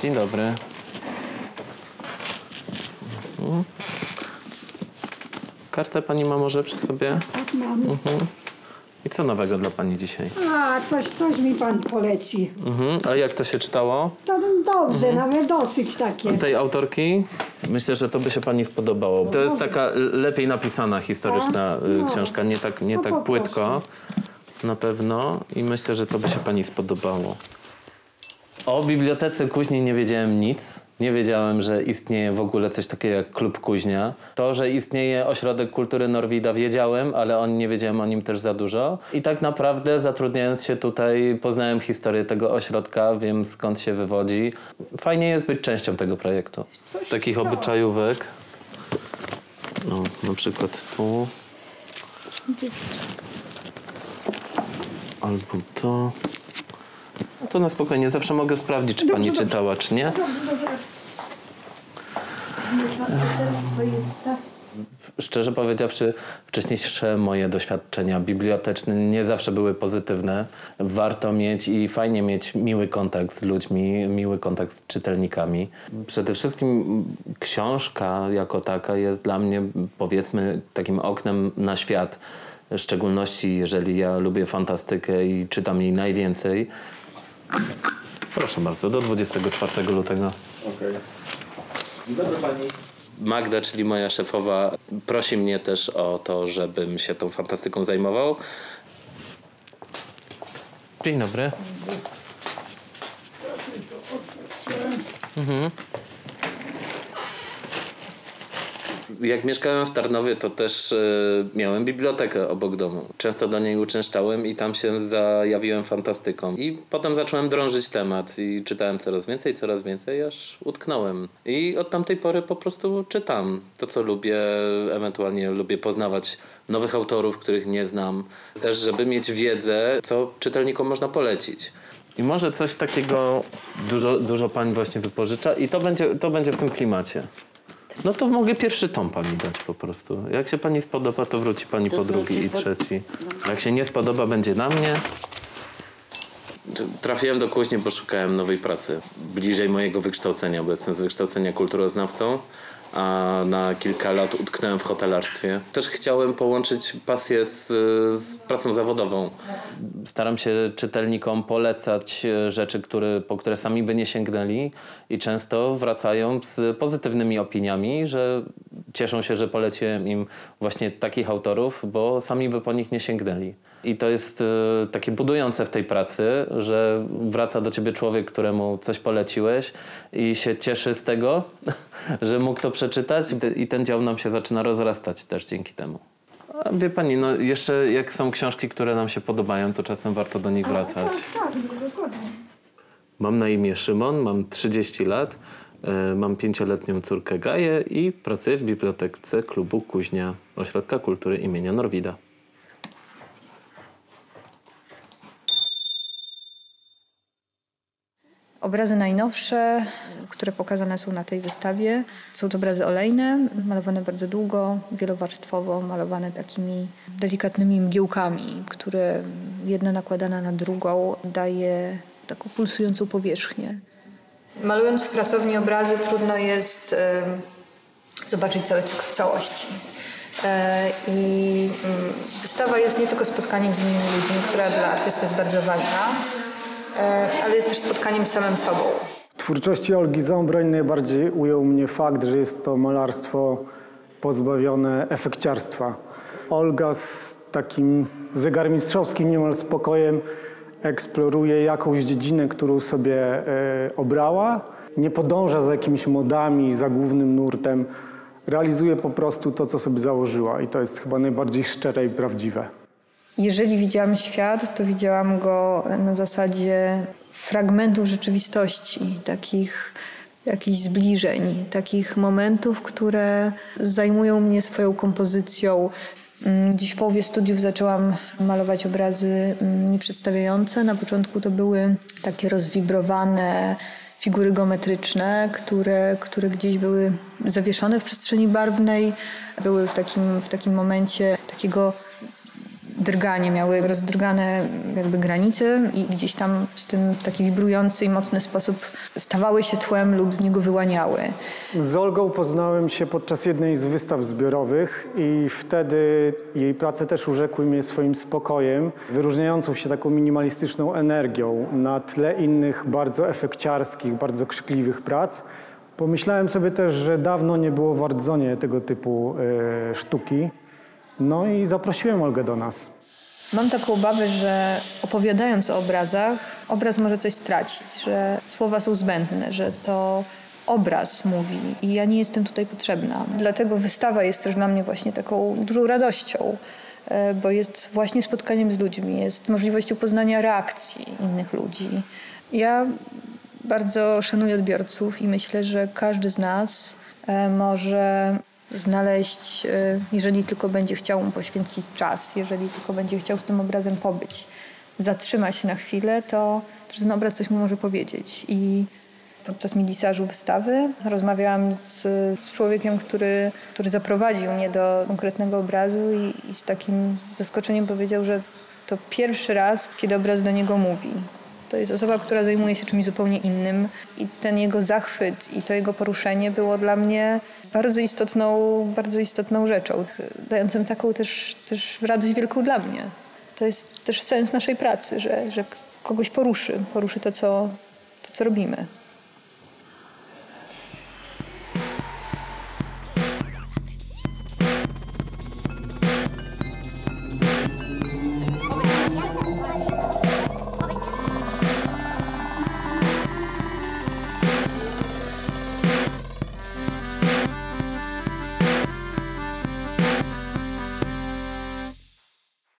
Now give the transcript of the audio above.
Dzień dobry. Kartę pani ma może przy sobie? Tak mam. I co nowego dla pani dzisiaj? A, coś mi pan poleci. A jak to się czytało? To dobrze, nawet dosyć takie. Tej autorki? Myślę, że to by się pani spodobało. To jest taka lepiej napisana historyczna książka, nie tak płytko. Na pewno. I myślę, że to by się pani spodobało. O Bibliotece Kuźni nie wiedziałem nic. Nie wiedziałem, że istnieje w ogóle coś takiego jak Klub Kuźnia. To, że istnieje Ośrodek Kultury Norwida wiedziałem, ale nie wiedziałem o nim też za dużo. I tak naprawdę zatrudniając się tutaj poznałem historię tego ośrodka, wiem skąd się wywodzi. Fajnie jest być częścią tego projektu. Z takich obyczajówek. No, na przykład tu. Albo to. No to na spokojnie, zawsze mogę sprawdzić, czy pani czytała, czy nie. Szczerze powiedziawszy, wcześniejsze moje doświadczenia biblioteczne nie zawsze były pozytywne. Warto mieć i fajnie mieć miły kontakt z ludźmi, miły kontakt z czytelnikami. Przede wszystkim książka jako taka jest dla mnie, powiedzmy, takim oknem na świat. W szczególności, jeżeli ja lubię fantastykę i czytam jej najwięcej. Proszę bardzo, do 24 lutego. Okej. Dobry pani. Magda, czyli moja szefowa, prosi mnie też o to, żebym się tą fantastyką zajmował. Dzień dobry. Jak mieszkałem w Tarnowie, to też miałem bibliotekę obok domu. Często do niej uczęszczałem i tam się zajawiłem fantastyką. I potem zacząłem drążyć temat i czytałem coraz więcej, aż utknąłem. I od tamtej pory po prostu czytam to, co lubię. Ewentualnie lubię poznawać nowych autorów, których nie znam. Też, żeby mieć wiedzę, co czytelnikom można polecić. I może coś takiego dużo pani właśnie wypożycza i to będzie w tym klimacie. No to mogę pierwszy tom pani dać po prostu. Jak się pani spodoba, to wróci pani po drugi i trzeci. Jak się nie spodoba, będzie na mnie. Trafiłem do Kuźni, bo szukałem nowej pracy. Bliżej mojego wykształcenia, bo jestem z wykształcenia kulturoznawcą, a na kilka lat utknąłem w hotelarstwie. Też chciałem połączyć pasję z pracą zawodową. Staram się czytelnikom polecać rzeczy, po które sami by nie sięgnęli i często wracają z pozytywnymi opiniami, że cieszą się, że poleciłem im właśnie takich autorów, bo sami by po nich nie sięgnęli. I to jest takie budujące w tej pracy, że wraca do ciebie człowiek, któremu coś poleciłeś i się cieszy z tego, że mógł to przeczytać i ten dział nam się zaczyna rozrastać też dzięki temu. A wie pani, no jeszcze jak są książki, które nam się podobają, to czasem warto do nich wracać. Tak, dokładnie. Mam na imię Szymon, mam 30 lat, mam 5-letnią córkę Gaję i pracuję w bibliotece Klubu Kuźnia, Ośrodka Kultury imienia Norwida. Obrazy najnowsze, które pokazane są na tej wystawie, są to obrazy olejne, malowane bardzo długo, wielowarstwowo, malowane takimi delikatnymi mgiełkami, które jedna nakładana na drugą daje taką pulsującą powierzchnię. Malując w pracowni obrazy trudno jest zobaczyć cały cykl w całości. I wystawa jest nie tylko spotkaniem z innymi ludźmi, która dla artysty jest bardzo ważna, ale jest też spotkaniem z samym sobą. W twórczości Olgi Zombroń najbardziej ujął mnie fakt, że jest to malarstwo pozbawione efekciarstwa. Olga z takim zegarmistrzowskim niemal spokojem eksploruje jakąś dziedzinę, którą sobie obrała. Nie podąża za jakimiś modami, za głównym nurtem. Realizuje po prostu to, co sobie założyła i to jest chyba najbardziej szczere i prawdziwe. Jeżeli widziałam świat, to widziałam go na zasadzie fragmentów rzeczywistości, takich jakichś zbliżeń, takich momentów, które zajmują mnie swoją kompozycją. Dziś w połowie studiów zaczęłam malować obrazy nieprzedstawiające. Na początku to były takie rozwibrowane figury geometryczne, które gdzieś były zawieszone w przestrzeni barwnej. Były w takim momencie takiego drganie, miały rozdrgane jakby granice i gdzieś tam w taki wibrujący i mocny sposób stawały się tłem lub z niego wyłaniały. Z Olgą poznałem się podczas jednej z wystaw zbiorowych i wtedy jej prace też urzekły mnie swoim spokojem, wyróżniającą się taką minimalistyczną energią na tle innych bardzo efekciarskich, bardzo krzykliwych prac. Pomyślałem sobie też, że dawno nie było w Ardzonie tego typu sztuki. No i zaprosiłem Olgę do nas. Mam taką obawę, że opowiadając o obrazach, obraz może coś stracić, że słowa są zbędne, że to obraz mówi i ja nie jestem tutaj potrzebna. Dlatego wystawa jest też dla mnie właśnie taką dużą radością, bo jest właśnie spotkaniem z ludźmi, jest możliwością poznania reakcji innych ludzi. Ja bardzo szanuję odbiorców i myślę, że każdy z nas może znaleźć, jeżeli tylko będzie chciał mu poświęcić czas, jeżeli tylko będzie chciał z tym obrazem pobyć, zatrzyma się na chwilę, to ten obraz coś mu może powiedzieć. I podczas milisażu wystawy rozmawiałam z człowiekiem, który zaprowadził mnie do konkretnego obrazu i z takim zaskoczeniem powiedział, że to pierwszy raz, kiedy obraz do niego mówi. To jest osoba, która zajmuje się czymś zupełnie innym i ten jego zachwyt i to jego poruszenie było dla mnie bardzo istotną rzeczą, dającą taką też radość wielką dla mnie. To jest też sens naszej pracy, że kogoś poruszy to, co robimy.